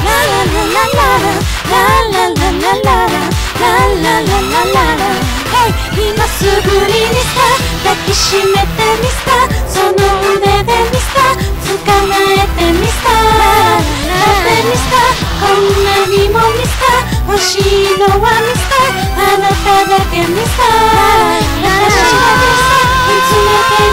今すぐにミスター抱きしめてミスターその腕でミスター捕まえてミスターだってミスターこんなにもミスター欲しいのはミスターあなただけミスター私がミスター見つめて